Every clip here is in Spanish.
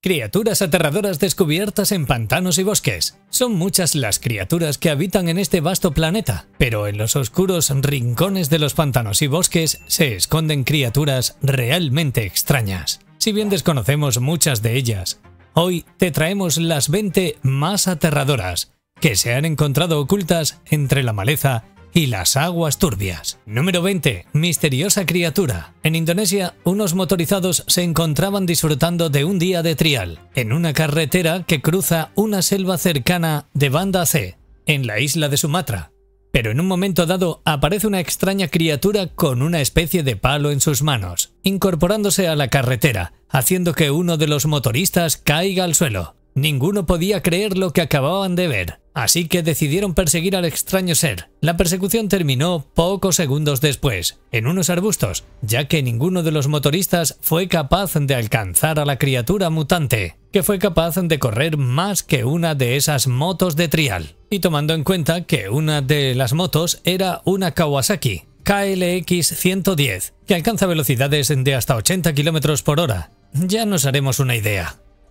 Criaturas aterradoras descubiertas en pantanos y bosques. Son muchas las criaturas que habitan en este vasto planeta, pero en los oscuros rincones de los pantanos y bosques se esconden criaturas realmente extrañas. Si bien desconocemos muchas de ellas, hoy te traemos las 20 más aterradoras que se han encontrado ocultas entre la maleza y las aguas turbias. Número 20. Misteriosa criatura. En Indonesia, unos motorizados se encontraban disfrutando de un día de trial en una carretera que cruza una selva cercana de Banda Aceh, en la isla de Sumatra. Pero en un momento dado aparece una extraña criatura con una especie de palo en sus manos, incorporándose a la carretera, haciendo que uno de los motoristas caiga al suelo. Ninguno podía creer lo que acababan de ver, así que decidieron perseguir al extraño ser. La persecución terminó pocos segundos después, en unos arbustos, ya que ninguno de los motoristas fue capaz de alcanzar a la criatura mutante, que fue capaz de correr más que una de esas motos de trial. Y tomando en cuenta que una de las motos era una Kawasaki KLX 110, que alcanza velocidades de hasta 80 km por hora, ya nos haremos una idea.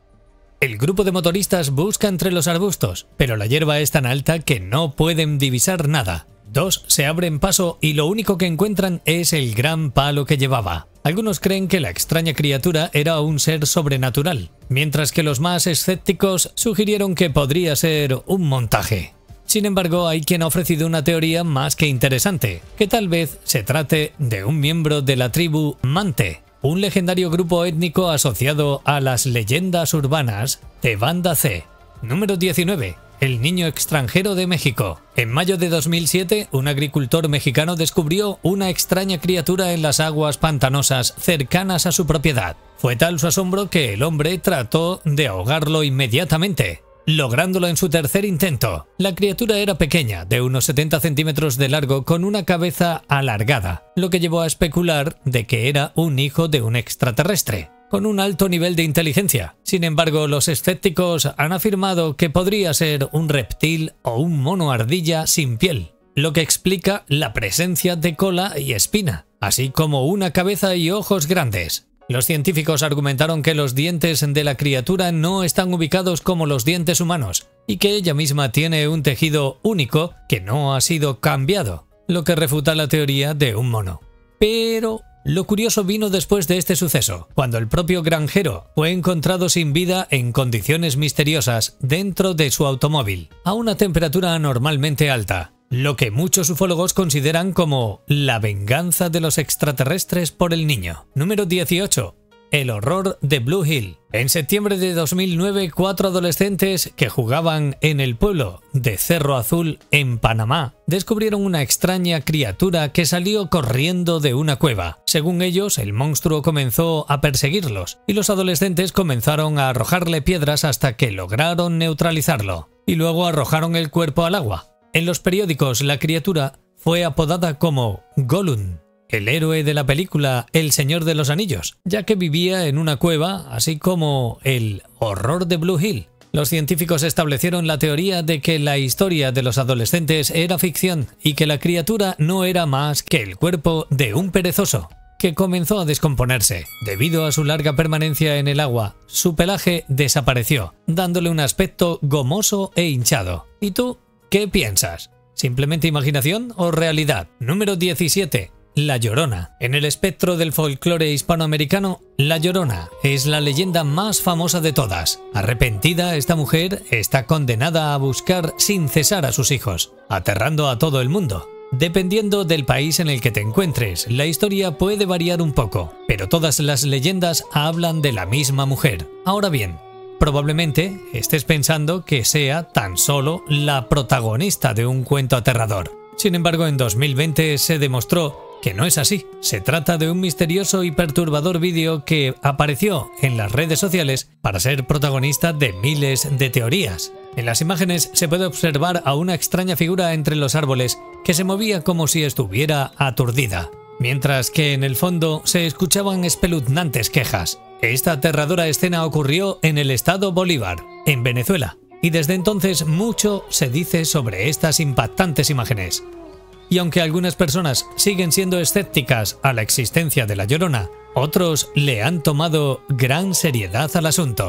El grupo de motoristas busca entre los arbustos, pero la hierba es tan alta que no pueden divisar nada. Dos se abren paso y lo único que encuentran es el gran palo que llevaba. Algunos creen que la extraña criatura era un ser sobrenatural, mientras que los más escépticos sugirieron que podría ser un montaje. Sin embargo, hay quien ha ofrecido una teoría más que interesante, que tal vez se trate de un miembro de la tribu Mante, un legendario grupo étnico asociado a las leyendas urbanas de Banda Aceh. Número 19. El niño extranjero de México. En mayo de 2007, un agricultor mexicano descubrió una extraña criatura en las aguas pantanosas cercanas a su propiedad. Fue tal su asombro que el hombre trató de ahogarlo inmediatamente, lográndolo en su tercer intento. La criatura era pequeña, de unos 70 centímetros de largo, con una cabeza alargada, lo que llevó a especular de que era un hijo de un extraterrestre, con un alto nivel de inteligencia. Sin embargo, los escépticos han afirmado que podría ser un reptil o un mono ardilla sin piel, lo que explica la presencia de cola y espina, así como una cabeza y ojos grandes. Los científicos argumentaron que los dientes de la criatura no están ubicados como los dientes humanos y que ella misma tiene un tejido único que no ha sido cambiado, lo que refuta la teoría de un mono. Pero lo curioso vino después de este suceso, cuando el propio granjero fue encontrado sin vida en condiciones misteriosas dentro de su automóvil, a una temperatura anormalmente alta, lo que muchos ufólogos consideran como la venganza de los extraterrestres por el niño. Número 18. El horror de Blue Hill. En septiembre de 2009, 4 adolescentes que jugaban en el pueblo de Cerro Azul, en Panamá, descubrieron una extraña criatura que salió corriendo de una cueva. Según ellos, el monstruo comenzó a perseguirlos y los adolescentes comenzaron a arrojarle piedras hasta que lograron neutralizarlo, y luego arrojaron el cuerpo al agua. En los periódicos, la criatura fue apodada como Gollum, el héroe de la película El Señor de los Anillos, ya que vivía en una cueva, así como el horror de Blue Hill. Los científicos establecieron la teoría de que la historia de los adolescentes era ficción y que la criatura no era más que el cuerpo de un perezoso, que comenzó a descomponerse. Debido a su larga permanencia en el agua, su pelaje desapareció, dándole un aspecto gomoso e hinchado. ¿Y tú? ¿Qué piensas? ¿Simplemente imaginación o realidad? Número 17. La Llorona. En el espectro del folclore hispanoamericano, La Llorona es la leyenda más famosa de todas. Arrepentida, esta mujer está condenada a buscar sin cesar a sus hijos, aterrando a todo el mundo. Dependiendo del país en el que te encuentres, la historia puede variar un poco, pero todas las leyendas hablan de la misma mujer. Ahora bien, probablemente estés pensando que sea tan solo la protagonista de un cuento aterrador. Sin embargo, en 2020 se demostró que no es así. Se trata de un misterioso y perturbador vídeo que apareció en las redes sociales para ser protagonista de miles de teorías. En las imágenes se puede observar a una extraña figura entre los árboles que se movía como si estuviera aturdida, mientras que en el fondo se escuchaban espeluznantes quejas. Esta aterradora escena ocurrió en el estado Bolívar, en Venezuela, y desde entonces mucho se dice sobre estas impactantes imágenes. Y aunque algunas personas siguen siendo escépticas a la existencia de La Llorona, otros le han tomado gran seriedad al asunto.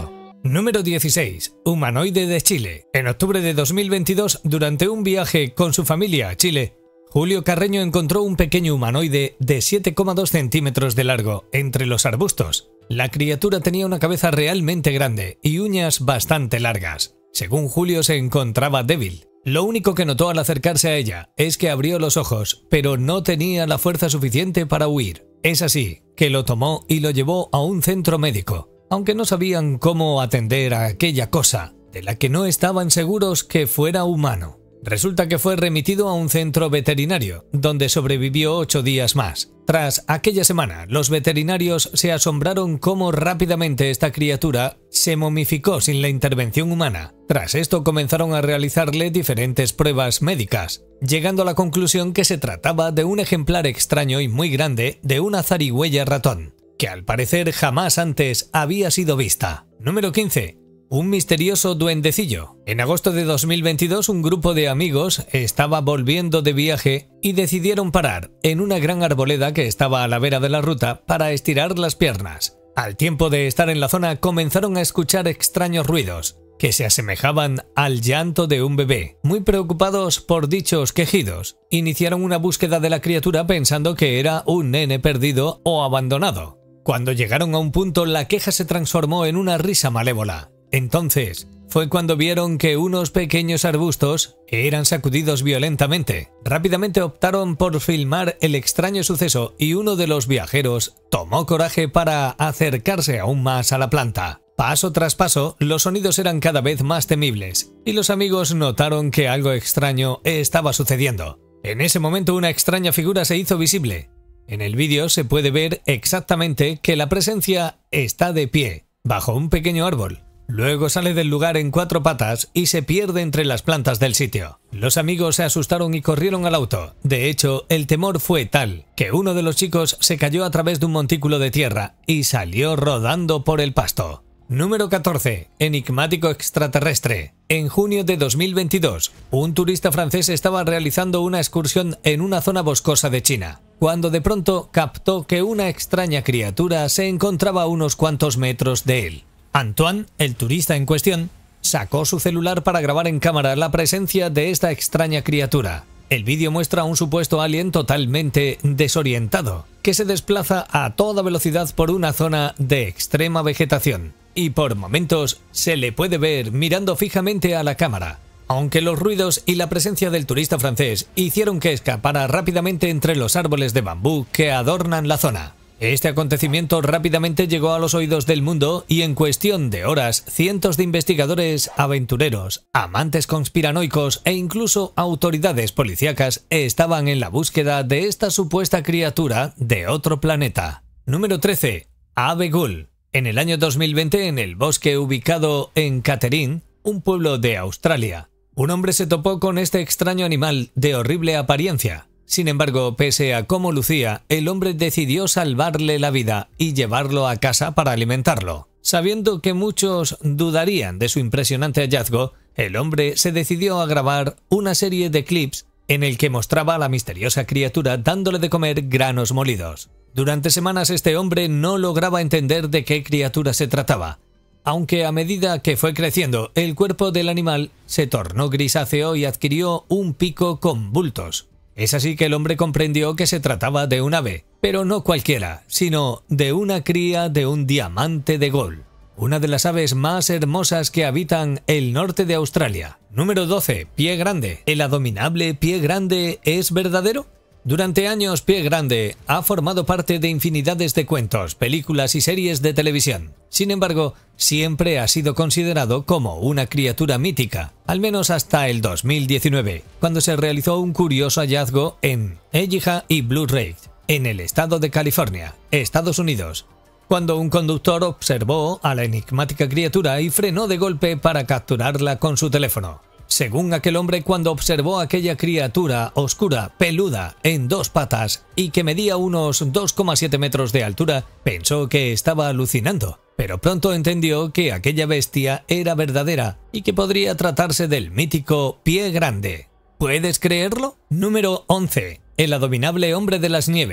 Número 16. Humanoide de Chile. En octubre de 2022, durante un viaje con su familia a Chile, Julio Carreño encontró un pequeño humanoide de 7,2 centímetros de largo entre los arbustos. La criatura tenía una cabeza realmente grande y uñas bastante largas. Según Julio, se encontraba débil. Lo único que notó al acercarse a ella es que abrió los ojos, pero no tenía la fuerza suficiente para huir. Es así que lo tomó y lo llevó a un centro médico, aunque no sabían cómo atender a aquella cosa, de la que no estaban seguros que fuera humano. Resulta que fue remitido a un centro veterinario, donde sobrevivió 8 días más. Tras aquella semana, los veterinarios se asombraron cómo rápidamente esta criatura se momificó sin la intervención humana. Tras esto comenzaron a realizarle diferentes pruebas médicas, llegando a la conclusión que se trataba de un ejemplar extraño y muy grande de una zarigüeya ratón, que al parecer jamás antes había sido vista. Número 15. Un misterioso duendecillo. En agosto de 2022, un grupo de amigos estaba volviendo de viaje y decidieron parar en una gran arboleda que estaba a la vera de la ruta para estirar las piernas. Al tiempo de estar en la zona, comenzaron a escuchar extraños ruidos que se asemejaban al llanto de un bebé. Muy preocupados por dichos quejidos, iniciaron una búsqueda de la criatura pensando que era un nene perdido o abandonado. Cuando llegaron a un punto, la queja se transformó en una risa malévola. Entonces fue cuando vieron que unos pequeños arbustos eran sacudidos violentamente. Rápidamente optaron por filmar el extraño suceso y uno de los viajeros tomó coraje para acercarse aún más a la planta. Paso tras paso, los sonidos eran cada vez más temibles y los amigos notaron que algo extraño estaba sucediendo. En ese momento, una extraña figura se hizo visible. En el vídeo se puede ver exactamente que la presencia está de pie, bajo un pequeño árbol. Luego sale del lugar en 4 patas y se pierde entre las plantas del sitio. Los amigos se asustaron y corrieron al auto. De hecho, el temor fue tal que uno de los chicos se cayó a través de un montículo de tierra y salió rodando por el pasto. Número 14. Enigmático extraterrestre. En junio de 2022, un turista francés estaba realizando una excursión en una zona boscosa de China, cuando de pronto captó que una extraña criatura se encontraba a unos cuantos metros de él. Antoine, el turista en cuestión, sacó su celular para grabar en cámara la presencia de esta extraña criatura. El vídeo muestra a un supuesto alien totalmente desorientado, que se desplaza a toda velocidad por una zona de extrema vegetación, y por momentos se le puede ver mirando fijamente a la cámara. Aunque los ruidos y la presencia del turista francés hicieron que escapara rápidamente entre los árboles de bambú que adornan la zona. Este acontecimiento rápidamente llegó a los oídos del mundo y en cuestión de horas, cientos de investigadores, aventureros, amantes conspiranoicos e incluso autoridades policíacas estaban en la búsqueda de esta supuesta criatura de otro planeta. Número 13. Ave Ghoul. En el año 2020, en el bosque ubicado en Catherine, un pueblo de Australia, un hombre se topó con este extraño animal de horrible apariencia. Sin embargo, pese a cómo lucía, el hombre decidió salvarle la vida y llevarlo a casa para alimentarlo. Sabiendo que muchos dudarían de su impresionante hallazgo, el hombre se decidió a grabar una serie de clips en el que mostraba a la misteriosa criatura dándole de comer granos molidos. Durante semanas este hombre no lograba entender de qué criatura se trataba, aunque a medida que fue creciendo, el cuerpo del animal se tornó grisáceo y adquirió un pico con bultos. Es así que el hombre comprendió que se trataba de un ave, pero no cualquiera, sino de una cría de un diamante de Ghoul, una de las aves más hermosas que habitan el norte de Australia. Número 12. Pie grande. ¿El abominable pie grande es verdadero? Durante años, Pie Grande ha formado parte de infinidades de cuentos, películas y series de televisión. Sin embargo, siempre ha sido considerado como una criatura mítica, al menos hasta el 2019, cuando se realizó un curioso hallazgo en Elijah y Blue Ridge, en el estado de California, Estados Unidos, cuando un conductor observó a la enigmática criatura y frenó de golpe para capturarla con su teléfono. Según aquel hombre, cuando observó aquella criatura oscura, peluda, en 2 patas y que medía unos 2,7 metros de altura, pensó que estaba alucinando, pero pronto entendió que aquella bestia era verdadera y que podría tratarse del mítico Pie Grande. ¿Puedes creerlo? Número 11. El abominable hombre de las nieves.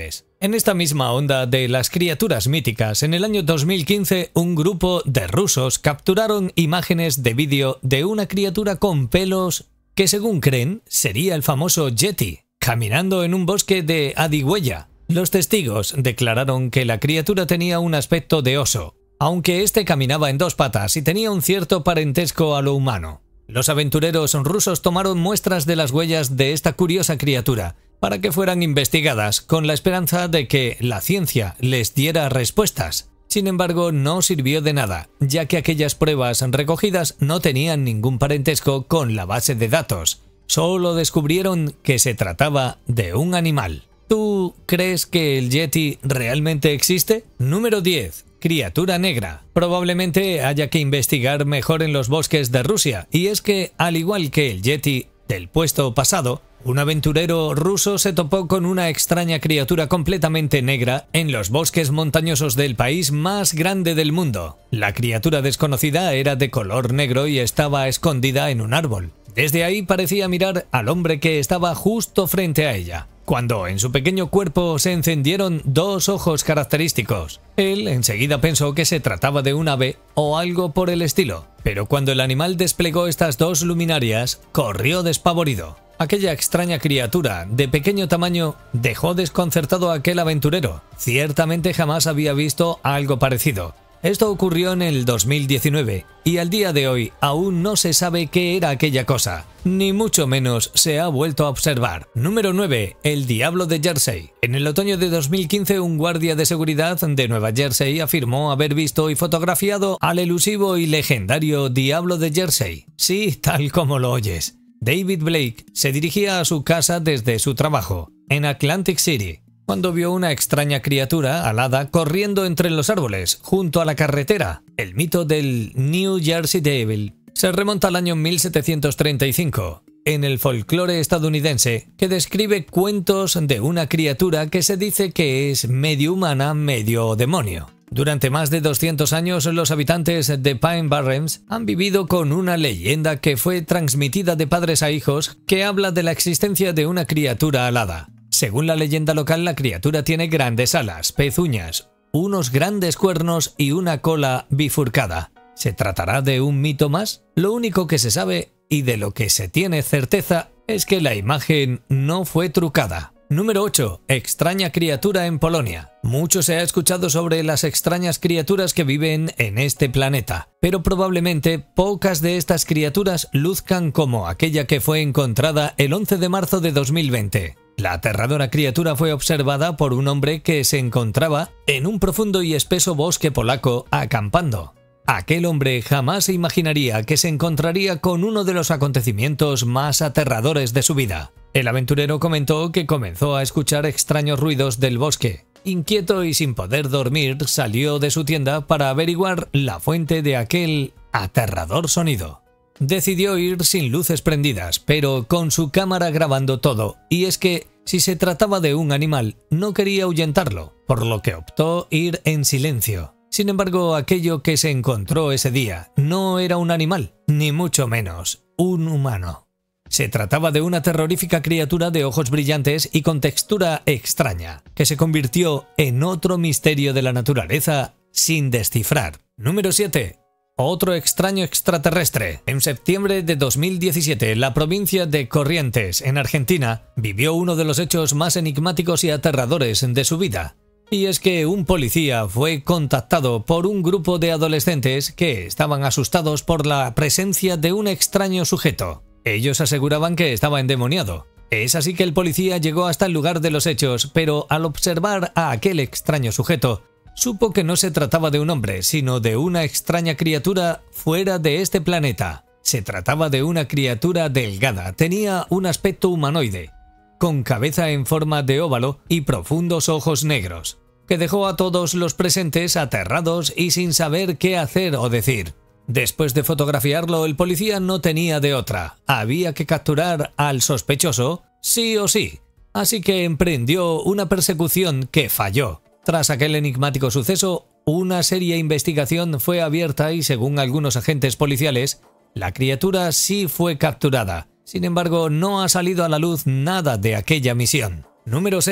En esta misma onda de las criaturas míticas, en el año 2015 un grupo de rusos capturaron imágenes de vídeo de una criatura con pelos que según creen sería el famoso Yeti, caminando en un bosque de Adihuella. Los testigos declararon que la criatura tenía un aspecto de oso, aunque este caminaba en dos patas y tenía un cierto parentesco a lo humano. Los aventureros rusos tomaron muestras de las huellas de esta curiosa criatura para que fueran investigadas con la esperanza de que la ciencia les diera respuestas. Sin embargo, no sirvió de nada, ya que aquellas pruebas recogidas no tenían ningún parentesco con la base de datos. Solo descubrieron que se trataba de un animal. ¿Tú crees que el Yeti realmente existe? Número 10. Criatura negra. Probablemente haya que investigar mejor en los bosques de Rusia, y es que, al igual que el Yeti del puesto pasado, un aventurero ruso se topó con una extraña criatura completamente negra en los bosques montañosos del país más grande del mundo. La criatura desconocida era de color negro y estaba escondida en un árbol. Desde ahí parecía mirar al hombre que estaba justo frente a ella, cuando en su pequeño cuerpo se encendieron dos ojos característicos. Él enseguida pensó que se trataba de un ave o algo por el estilo, pero cuando el animal desplegó estas dos luminarias, corrió despavorido. Aquella extraña criatura de pequeño tamaño dejó desconcertado a aquel aventurero. Ciertamente jamás había visto algo parecido. Esto ocurrió en el 2019 y al día de hoy aún no se sabe qué era aquella cosa, ni mucho menos se ha vuelto a observar. Número 9. El Diablo de Jersey. En el otoño de 2015 un guardia de seguridad de Nueva Jersey afirmó haber visto y fotografiado al elusivo y legendario Diablo de Jersey. Sí, tal como lo oyes. David Blake se dirigía a su casa desde su trabajo, en Atlantic City, cuando vio una extraña criatura alada corriendo entre los árboles, junto a la carretera. El mito del New Jersey Devil se remonta al año 1735, en el folclore estadounidense, que describe cuentos de una criatura que se dice que es medio humana, medio demonio. Durante más de 200 años, los habitantes de Pine Barrens han vivido con una leyenda que fue transmitida de padres a hijos que habla de la existencia de una criatura alada. Según la leyenda local, la criatura tiene grandes alas, pezuñas, unos grandes cuernos y una cola bifurcada. ¿Se tratará de un mito más? Lo único que se sabe y de lo que se tiene certeza es que la imagen no fue trucada. Número 8. Extraña criatura en Polonia. Mucho se ha escuchado sobre las extrañas criaturas que viven en este planeta, pero probablemente pocas de estas criaturas luzcan como aquella que fue encontrada el 11 de marzo de 2020. La aterradora criatura fue observada por un hombre que se encontraba en un profundo y espeso bosque polaco acampando. Aquel hombre jamás se imaginaría que se encontraría con uno de los acontecimientos más aterradores de su vida. El aventurero comentó que comenzó a escuchar extraños ruidos del bosque. Inquieto y sin poder dormir, salió de su tienda para averiguar la fuente de aquel aterrador sonido. Decidió ir sin luces prendidas, pero con su cámara grabando todo, y es que, si se trataba de un animal, no quería ahuyentarlo, por lo que optó ir en silencio. Sin embargo, aquello que se encontró ese día no era un animal, ni mucho menos un humano. Se trataba de una terrorífica criatura de ojos brillantes y con textura extraña, que se convirtió en otro misterio de la naturaleza sin descifrar. Número 7. Otro extraño extraterrestre. En septiembre de 2017, la provincia de Corrientes, en Argentina, vivió uno de los hechos más enigmáticos y aterradores de su vida. Y es que un policía fue contactado por un grupo de adolescentes que estaban asustados por la presencia de un extraño sujeto. Ellos aseguraban que estaba endemoniado. Es así que el policía llegó hasta el lugar de los hechos, pero al observar a aquel extraño sujeto, supo que no se trataba de un hombre, sino de una extraña criatura fuera de este planeta. Se trataba de una criatura delgada, tenía un aspecto humanoide, con cabeza en forma de óvalo y profundos ojos negros, que dejó a todos los presentes aterrados y sin saber qué hacer o decir. Después de fotografiarlo, el policía no tenía de otra. Había que capturar al sospechoso, sí o sí. Así que emprendió una persecución que falló. Tras aquel enigmático suceso, una seria investigación fue abierta y, según algunos agentes policiales, la criatura sí fue capturada. Sin embargo, no ha salido a la luz nada de aquella misión. Número 6.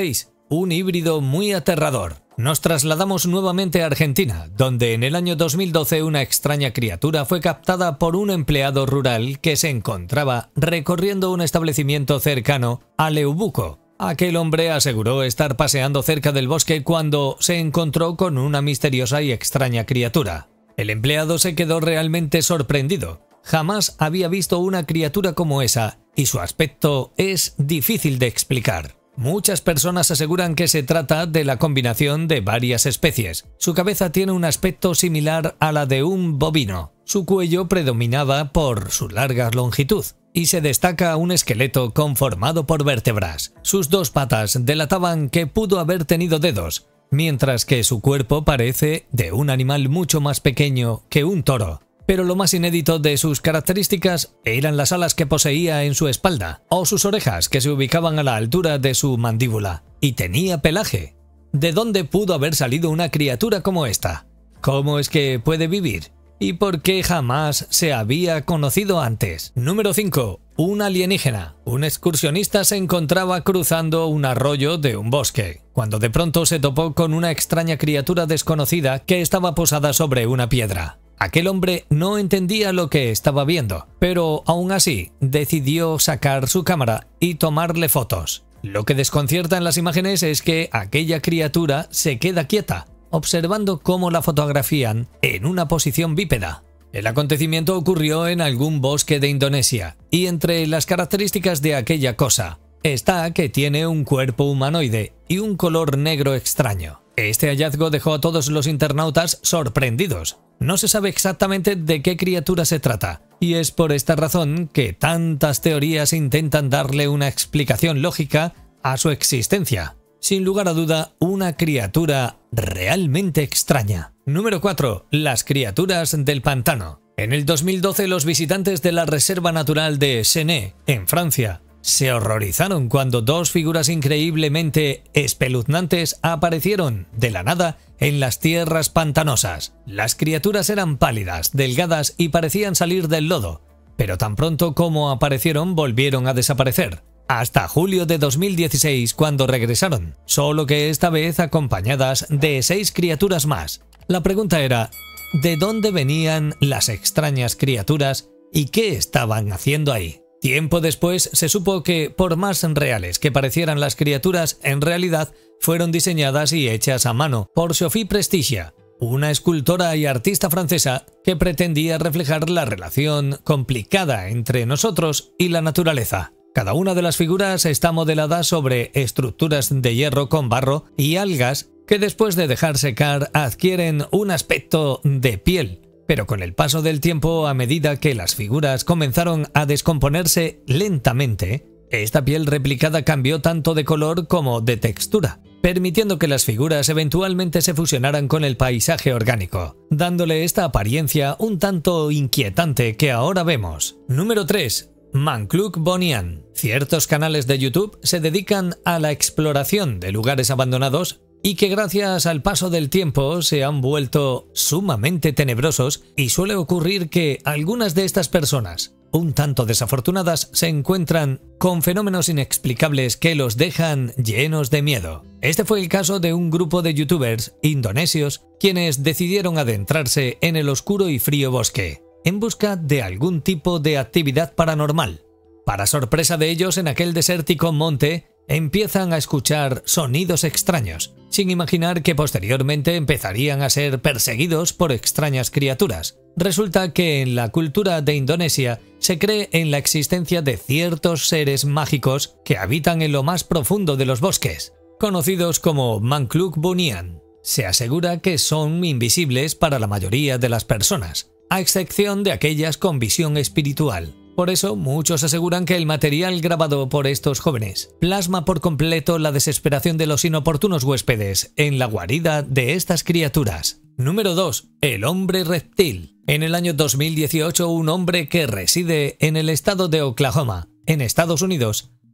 un híbrido muy aterrador. Nos trasladamos nuevamente a Argentina, donde en el año 2012 una extraña criatura fue captada por un empleado rural que se encontraba recorriendo un establecimiento cercano a Leubuco. Aquel hombre aseguró estar paseando cerca del bosque cuando se encontró con una misteriosa y extraña criatura. El empleado se quedó realmente sorprendido. Jamás había visto una criatura como esa, y su aspecto es difícil de explicar. Muchas personas aseguran que se trata de la combinación de varias especies. Su cabeza tiene un aspecto similar a la de un bovino. Su cuello predominaba por su larga longitud y se destaca un esqueleto conformado por vértebras. Sus dos patas delataban que pudo haber tenido dedos, mientras que su cuerpo parece de un animal mucho más pequeño que un toro. Pero lo más inédito de sus características eran las alas que poseía en su espalda, o sus orejas que se ubicaban a la altura de su mandíbula, y tenía pelaje. ¿De dónde pudo haber salido una criatura como esta? ¿Cómo es que puede vivir? ¿Y por qué jamás se había conocido antes? Número 5. Un alienígena. Un excursionista se encontraba cruzando un arroyo de un bosque, cuando de pronto se topó con una extraña criatura desconocida que estaba posada sobre una piedra. Aquel hombre no entendía lo que estaba viendo, pero aún así decidió sacar su cámara y tomarle fotos. Lo que desconcierta en las imágenes es que aquella criatura se queda quieta, observando cómo la fotografían en una posición bípeda. El acontecimiento ocurrió en algún bosque de Indonesia, y entre las características de aquella cosa está que tiene un cuerpo humanoide y un color negro extraño. Este hallazgo dejó a todos los internautas sorprendidos. No se sabe exactamente de qué criatura se trata, y es por esta razón que tantas teorías intentan darle una explicación lógica a su existencia. Sin lugar a duda, una criatura realmente extraña. Número 4. Las criaturas del pantano. En el 2012, los visitantes de la Reserva Natural de Séné, en Francia, se horrorizaron cuando dos figuras increíblemente espeluznantes aparecieron de la nada en las tierras pantanosas. Las criaturas eran pálidas, delgadas y parecían salir del lodo, pero tan pronto como aparecieron volvieron a desaparecer. Hasta julio de 2016 cuando regresaron, solo que esta vez acompañadas de 6 criaturas más. La pregunta era, ¿de dónde venían las extrañas criaturas y qué estaban haciendo ahí? Tiempo después se supo que, por más reales que parecieran las criaturas, en realidad fueron diseñadas y hechas a mano por Sophie Prestigia, una escultora y artista francesa que pretendía reflejar la relación complicada entre nosotros y la naturaleza. Cada una de las figuras está modelada sobre estructuras de hierro con barro y algas que después de dejar secar adquieren un aspecto de piel. Pero con el paso del tiempo, a medida que las figuras comenzaron a descomponerse lentamente, esta piel replicada cambió tanto de color como de textura, permitiendo que las figuras eventualmente se fusionaran con el paisaje orgánico, dándole esta apariencia un tanto inquietante que ahora vemos. Número 3. Mankluk Bonian. Ciertos canales de YouTube se dedican a la exploración de lugares abandonados y que gracias al paso del tiempo se han vuelto sumamente tenebrosos, y suele ocurrir que algunas de estas personas, un tanto desafortunadas, se encuentran con fenómenos inexplicables que los dejan llenos de miedo. Este fue el caso de un grupo de youtubers indonesios quienes decidieron adentrarse en el oscuro y frío bosque, en busca de algún tipo de actividad paranormal. Para sorpresa de ellos, en aquel desértico monte empiezan a escuchar sonidos extraños, sin imaginar que posteriormente empezarían a ser perseguidos por extrañas criaturas. Resulta que en la cultura de Indonesia se cree en la existencia de ciertos seres mágicos que habitan en lo más profundo de los bosques, conocidos como Mankluk Bonian. Se asegura que son invisibles para la mayoría de las personas, a excepción de aquellas con visión espiritual. Por eso, muchos aseguran que el material grabado por estos jóvenes plasma por completo la desesperación de los inoportunos huéspedes en la guarida de estas criaturas. Número 2. El hombre reptil. En el año 2018, un hombre que reside en el estado de Oklahoma, en Estados Unidos,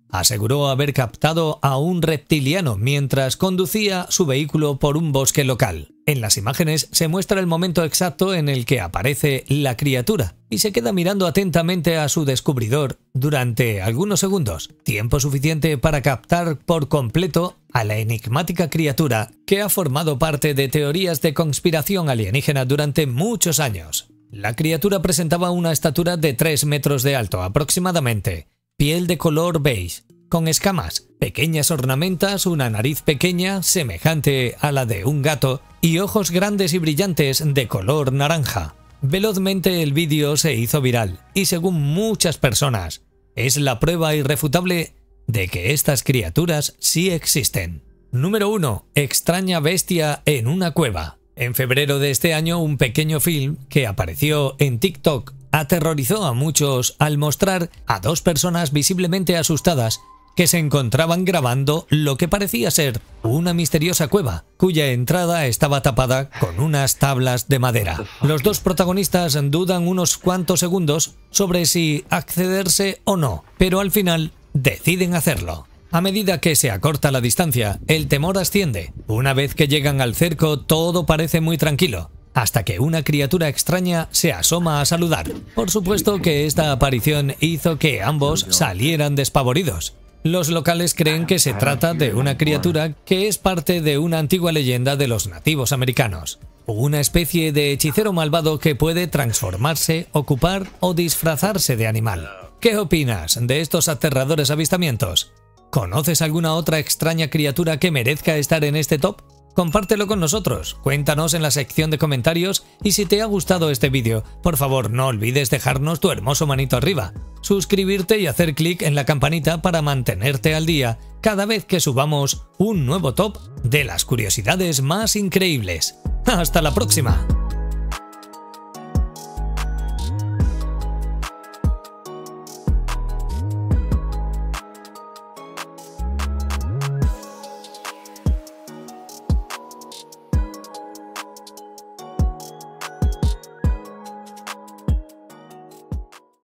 aseguró haber captado a un reptiliano mientras conducía su vehículo por un bosque local. En las imágenes se muestra el momento exacto en el que aparece la criatura y se queda mirando atentamente a su descubridor durante algunos segundos, tiempo suficiente para captar por completo a la enigmática criatura que ha formado parte de teorías de conspiración alienígena durante muchos años. La criatura presentaba una estatura de 3 metros de alto aproximadamente, piel de color beige, con escamas, pequeñas ornamentas, una nariz pequeña semejante a la de un gato y ojos grandes y brillantes de color naranja. Velozmente el vídeo se hizo viral y según muchas personas es la prueba irrefutable de que estas criaturas sí existen. Número 1. Extraña bestia en una cueva. En febrero de este año, un pequeño film que apareció en TikTok aterrorizó a muchos al mostrar a 2 personas visiblemente asustadas que se encontraban grabando lo que parecía ser una misteriosa cueva, cuya entrada estaba tapada con unas tablas de madera. Los 2 protagonistas dudan unos cuantos segundos sobre si accederse o no, pero al final deciden hacerlo. A medida que se acorta la distancia, el temor asciende. Una vez que llegan al cerco, todo parece muy tranquilo, hasta que una criatura extraña se asoma a saludar. Por supuesto que esta aparición hizo que ambos salieran despavoridos. Los locales creen que se trata de una criatura que es parte de una antigua leyenda de los nativos americanos. Una especie de hechicero malvado que puede transformarse, ocupar o disfrazarse de animal. ¿Qué opinas de estos aterradores avistamientos? ¿Conoces alguna otra extraña criatura que merezca estar en este top? Compártelo con nosotros, cuéntanos en la sección de comentarios y si te ha gustado este vídeo, por favor no olvides dejarnos tu hermoso manito arriba, suscribirte y hacer clic en la campanita para mantenerte al día cada vez que subamos un nuevo top de las curiosidades más increíbles. ¡Hasta la próxima!